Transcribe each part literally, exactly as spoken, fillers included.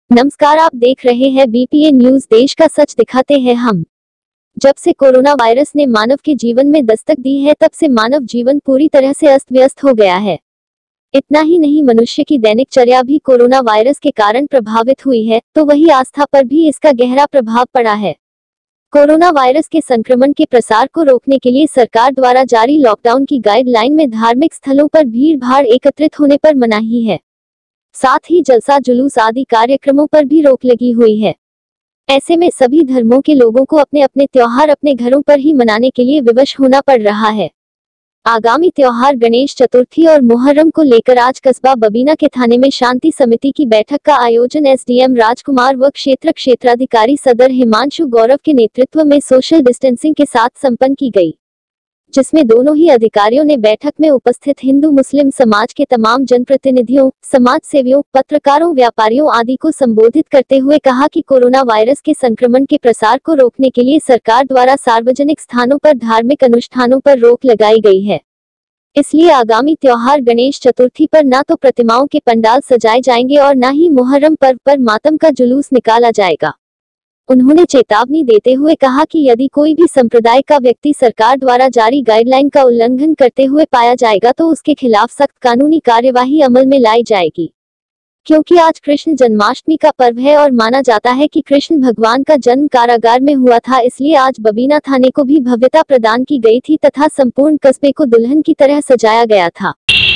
नमस्कार, आप देख रहे हैं बीपीए न्यूज। देश का सच दिखाते हैं हम। जब से कोरोना वायरस ने मानव के जीवन में दस्तक दी है, तब से मानव जीवन पूरी तरह से अस्त व्यस्त हो गया है। इतना ही नहीं, मनुष्य की दैनिकचर्या भी कोरोना वायरस के कारण प्रभावित हुई है, तो वही आस्था पर भी इसका गहरा प्रभाव पड़ा है। कोरोना वायरस के संक्रमण के प्रसार को रोकने के लिए सरकार द्वारा जारी लॉकडाउन की गाइडलाइन में धार्मिक स्थलों पर भीड़ भाड़ एकत्रित होने पर मनाही है। साथ ही जलसा जुलूस आदि कार्यक्रमों पर भी रोक लगी हुई है। ऐसे में सभी धर्मों के लोगों को अपने अपने त्योहार अपने घरों पर ही मनाने के लिए विवश होना पड़ रहा है। आगामी त्योहार गणेश चतुर्थी और मुहर्रम को लेकर आज कस्बा बबीना के थाने में शांति समिति की बैठक का आयोजन एसडीएम राजकुमार व क्षेत्र क्षेत्राधिकारी सदर हिमांशु गौरव के नेतृत्व में सोशल डिस्टेंसिंग के साथ संपन्न की गई, जिसमें दोनों ही अधिकारियों ने बैठक में उपस्थित हिंदू मुस्लिम समाज के तमाम जनप्रतिनिधियों, समाज सेवियों, पत्रकारों, व्यापारियों आदि को संबोधित करते हुए कहा कि कोरोना वायरस के संक्रमण के प्रसार को रोकने के लिए सरकार द्वारा सार्वजनिक स्थानों पर धार्मिक अनुष्ठानों पर रोक लगाई गई है। इसलिए आगामी त्योहार गणेश चतुर्थी पर न तो प्रतिमाओं के पंडाल सजाए जाएंगे और न ही मुहर्रम पर्व पर मातम का जुलूस निकाला जाएगा। उन्होंने चेतावनी देते हुए कहा कि यदि कोई भी संप्रदाय का व्यक्ति सरकार द्वारा जारी गाइडलाइन का उल्लंघन करते हुए पाया जाएगा तो उसके खिलाफ सख्त कानूनी कार्यवाही अमल में लाई जाएगी। क्योंकि आज कृष्ण जन्माष्टमी का पर्व है और माना जाता है कि कृष्ण भगवान का जन्म कारागार में हुआ था, इसलिए आज बबीना थाने को भी भव्यता प्रदान की गई थी तथा संपूर्ण कस्बे को दुल्हन की तरह सजाया गया था।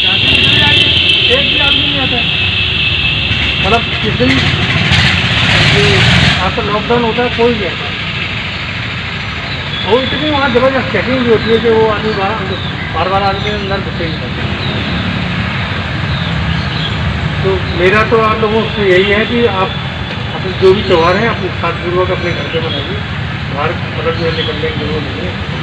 आपका लॉकडाउन होता है कोई नहीं आता और इतनी वहाँ जबरदस्त चेकिंग भी होती है कि वो आदमी बार बार आदमी अंदर घुसे नहीं करते। तो मेरा तो आप लोगों से यही है कि आप अपने जो भी त्यौहार हैं अपने साथ पूर्वक अपने घर पे मनाइए, बाहर मतलब जो है निकलने की जरूरत नहीं है।